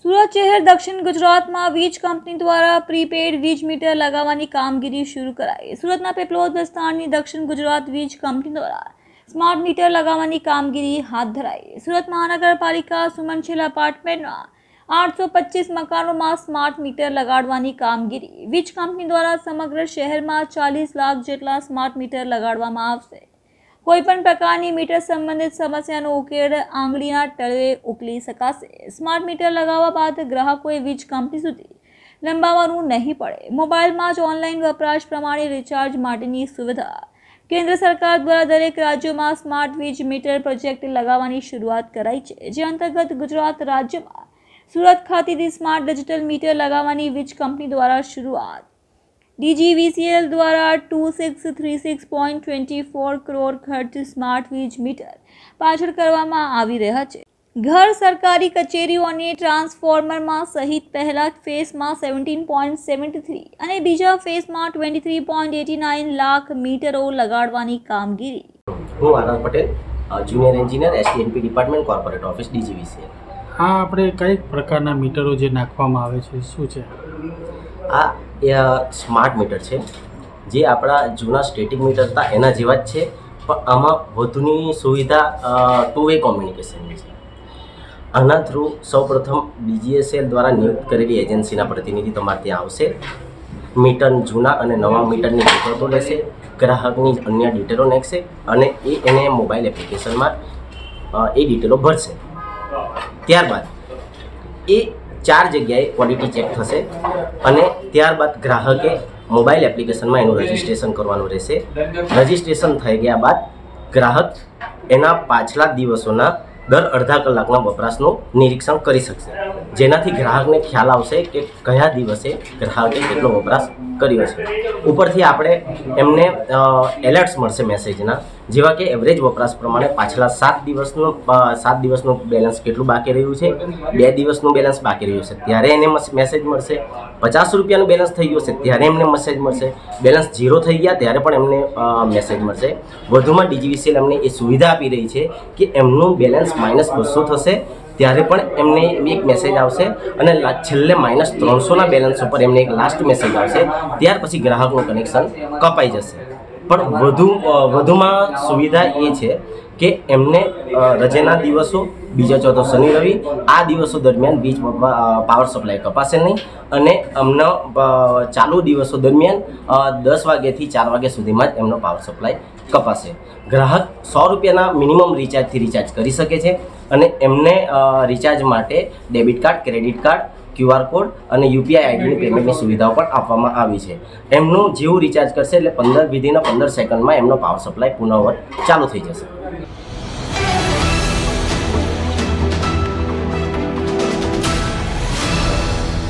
સુરત શહેર દક્ષિણ ગુજરાતમાં વીજ કંપની દ્વારા પ્રીપેડ વીજ મીટર લગાવવાની કામગીરી શરૂ કરાઈ। સુરતના પેપલોદ વિસ્તારની દક્ષિણ ગુજરાત વીજ કંપની દ્વારા સ્માર્ટ મીટર લગાવવાની કામગીરી હાથ ધરાઈ। સુરત મહાનગરપાલિકા સુમનશીલ એપાર્ટમેન્ટમાં 825 મકાનોમાં સ્માર્ટ મીટર લગાડવાની કામગીરી વીજ કંપની દ્વારા સમગ્ર શહેરમાં 40 લાખ જેટલા સ્માર્ટ મીટર લગાડવામાં આવશે। કોઈપણ પ્રકારની મીટર સંબંધિત સમસ્યાનો ઉકેલ આંગળીના તળિયે ઉકેલી શકાશે। સ્માર્ટ મીટર લગાવવા બાદ ગ્રાહકોએ વીજ કંપની સુધી લંબાવવાનું નહીં પડે। મોબાઈલમાં જ ઓનલાઈન વપરાશ પ્રમાણે રિચાર્જ માટેની સુવિધા કેન્દ્ર સરકાર દ્વારા દરેક રાજ્યોમાં સ્માર્ટ વીજ મીટર પ્રોજેક્ટ લગાવવાની શરૂઆત કરાઈ છે, જે અંતર્ગત ગુજરાત રાજ્યમાં સુરત ખાતેથી સ્માર્ટ ડિજિટલ મીટર લગાવવાની વીજ કંપની દ્વારા શરૂઆત DGVCL દ્વારા 2636.24 કરોડ ખર્ચ સ્માર્ટ વીજ મીટર પાછળ કરવામાં આવી રહ્યા છે। ઘર, સરકારી કચેરીઓ અને ટ્રાન્સફોર્મરમાં સહિત પહેલા ફેઝમાં 17.73 અને બીજા ફેઝમાં 23.89 લાખ મીટરો લગાડવાની કામગીરી। હું Anand Patel, junior engineer STNP department corporate office DGVCL। હા, આપણે કઈ પ્રકારના મીટરો જે નાખવામાં આવે છે, શું છે આ? સ્માર્ટ મીટર છે, જે આપણા જૂના સ્ટેટિક મીટર હતા એના જેવા જ છે, પણ આમાં વધુની સુવિધા ટુ વે કોમ્યુનિકેશનની છે। આના થ્રુ સૌપ્રથમ DGVCL દ્વારા નિયુક્ત કરેલી એજન્સીના પ્રતિનિધિ તમારે ત્યાં આવશે, મીટર જૂના અને નવા મીટરની વિગતો લેશે, ગ્રાહકની અન્ય ડિટેલો નાખશે અને એને મોબાઈલ એપ્લિકેશનમાં એ ડિટેલો ભરશે। ત્યારબાદ એ 4 જગ્યાએ ક્વોલિટી ચેક થશે અને ત્યારબાદ ગ્રાહકે મોબાઈલ એપ્લિકેશનમાં એનું રજિસ્ટ્રેશન કરવાનું રહેશે। રજિસ્ટ્રેશન થઈ ગયા બાદ ગ્રાહક એના પાછલા દિવસોના દર અડધા કલાકના વપરાશનું નિરીક્ષણ કરી શકશે, જેનાથી ગ્રાહકને ખ્યાલ આવશે કે કયા દિવસે ગ્રાહકે કેટલો વપરાશ કર્યો છે। ઉપરથી આપણે એમને એલર્ટ્સ મળશે મેસેજના, જેવા કે એવરેજ વપરાશ પ્રમાણે પાછલા 7 દિવસનું બેલેન્સ કેટલું બાકી રહ્યું છે, 2 દિવસનું બેલેન્સ બાકી રહ્યું છે ત્યારે એને મેસેજ મળશે, 50 રૂપિયાનું બેલેન્સ થઈ ગયું છે ત્યારે એમને મેસેજ મળશે, બેલેન્સ 0 થઈ ગયા ત્યારે પણ એમને મેસેજ મળશે। વધુમાં DGVCL એમને એ સુવિધા આપી રહી છે કે એમનું બેલેન્સ -200 થશે ત્યારે પણ એમને એક મેસેજ આવશે અને છેલ્લે -300ના બેલેન્સ ઉપર એમને એક લાસ્ટ મેસેજ આવશે, ત્યાર પછી ગ્રાહકનું કનેક્શન કપાઈ જશે। પણ વધુમાં સુવિધા એ છે કે એમને રજાના દિવસો, બીજા ચોથો શનિ રવિ, આ દિવસો દરમિયાન વીજ પાવર સપ્લાય કપાશે નહીં અને અમને ચાલુ દિવસો દરમિયાન 10 વાગ્યાથી 4 વાગ્યા સુધીમાં જ એમનો પાવર સપ્લાય કપાશે। ગ્રાહક 100 રૂપિયાના મિનિમમ રિચાર્જથી રિચાર્જ કરી શકે છે અને એમને રિચાર્જ માટે debit card, credit card, QR code અને UPI આઈડીની પેમેન્ટની સુવિધાઓ પણ આપવામાં આવી છે। એમનું જેવું રિચાર્જ કરશે એટલે 15 સેકન્ડમાં એમનો પાવર સપ્લાય પુનઃવત ચાલુ થઈ જશે।